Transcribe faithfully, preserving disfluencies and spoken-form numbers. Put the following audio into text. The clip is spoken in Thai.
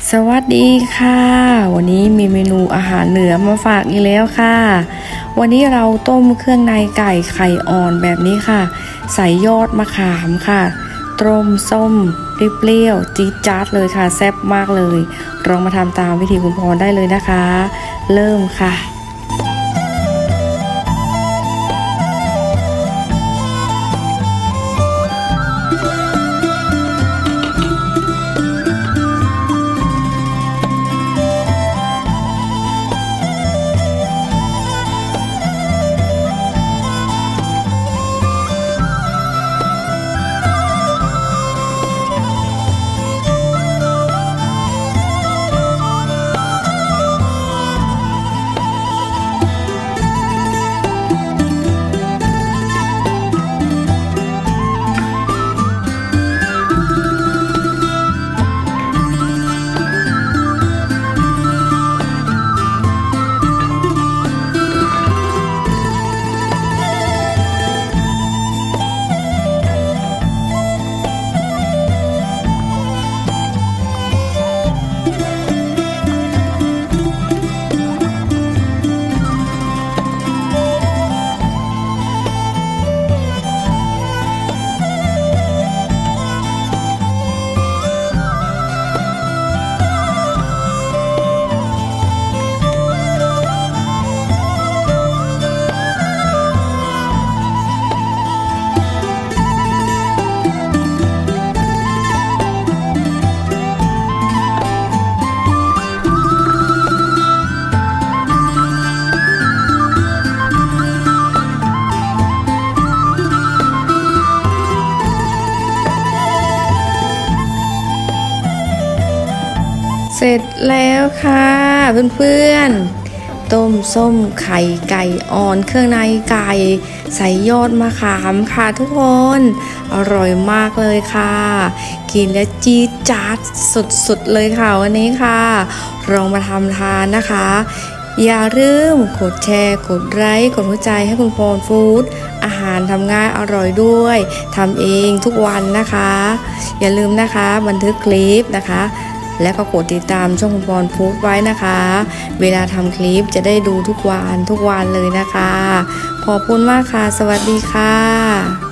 สวัสดีค่ะวันนี้มีเมนูอาหารเหนือมาฝากอีกแล้วค่ะวันนี้เราต้มเครื่องในไก่ไข่อ่อนแบบนี้ค่ะใส่ยอดมะขามค่ะต้มส้มเปรี้ยวจี๊ดจ๊าดเลยค่ะแซ่บมากเลยลองมาทำตามวิธีคุณพรได้เลยนะคะเริ่มค่ะเสร็จแล้วค่ะเพื่อนๆต้มส้มไข่ไก่อ่อนเครื่องในไก่ใส่ยอดมะขามค่ะทุกคนอร่อยมากเลยค่ะกินแล้วจี๊ดจ๊าดสุดๆเลยค่ะวันนี้ค่ะลองมาทำทานนะคะอย่าลืมกดแชร์กดไลค์กดหัวใจให้คุณพรฟู้ดอาหารทำง่ายอร่อยด้วยทำเองทุกวันนะคะอย่าลืมนะคะบันทึกคลิปนะคะและก็กดติดตามช่องคุณพรฟู้ดไว้นะคะเวลาทำคลิปจะได้ดูทุกวันทุกวันเลยนะคะขอบคุณมากค่ะสวัสดีค่ะ